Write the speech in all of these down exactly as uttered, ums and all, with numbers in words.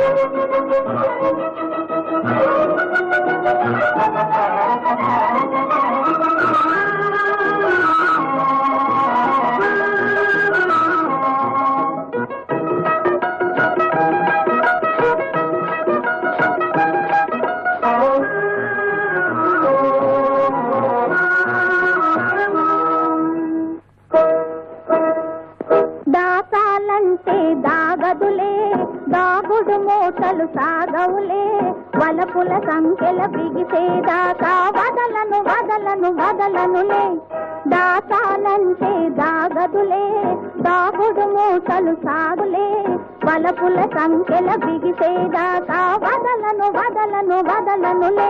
దాచాలంటే దాగదులే, దాగుడు మూటలు సాగవులే, వలపుల సంఖ్యల బిగిసేదాకా వదలను వదలను వదలనులే. దాచాలంటే దాగదులే, దాగుడు మూటలు సాగులే, వలపుల సంఖ్యల బిగిసేదాకా వదలను వదలను వదలనులే.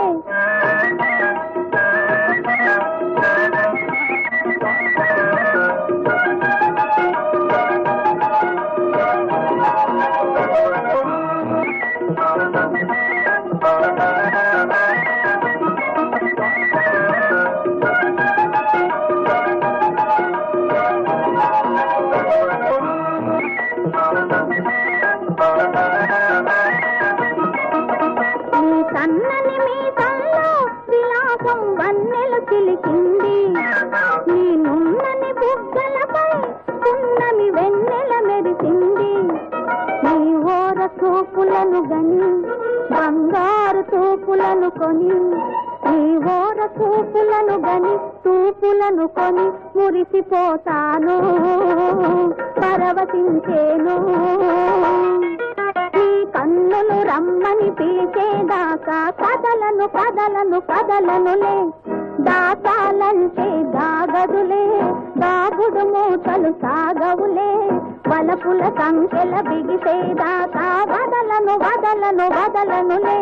నీ సన్నని మీసంలో విలాసం వన్నెలు చిలికింది, నీ నున్నని బుగ్గలపై పున్నమి వెన్నెల మెరిసింది. నీ ఓర చూపులను గని బంగారు తూపులను కొని, నీ ఓర చూపులను గని తూపులను కొని మురిసిపోతాను, పరవశించేను. నీ కన్నులు రమ్మని పిలిచేదాకా కదలను కదలను కదలనులే. దాచాలంటే దాగదులే, దాగుడు మూటలు సాగవులే, వలపుల సంఖ్యల బిగిసేదాకా వదలను వదలను వదలనులే.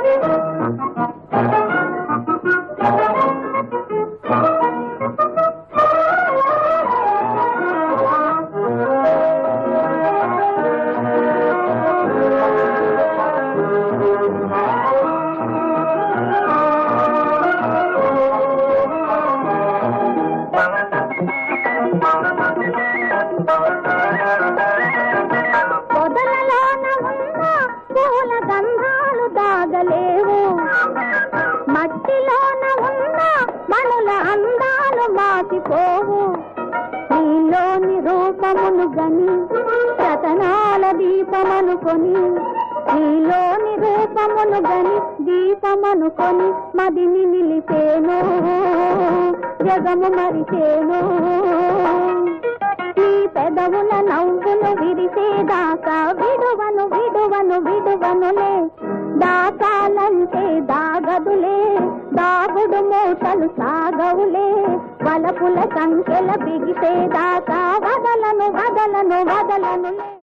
పొదలలోన ఉన్న పూల గంధాలు దాగలేవు, మట్టిలోన ఉన్న మనుల అందాలు మాసిపోవు. నీలోని రూపమును గని రతనాల దీపమనుకొని, నీలోని రూపమును గని దీపమనుకొని మదిని నిలిపేను, జగము మరిచేను. నీ పెదవుల నవ్వును విరిసేదాకా విడువను విడువను విడువనులే. దాచాలంటే దాగదులే, దాగుడు మూటలు సాగవులే, వలపుల సంఖ్యల బిగిసేదాకా వదలను వదలను వదలనులే.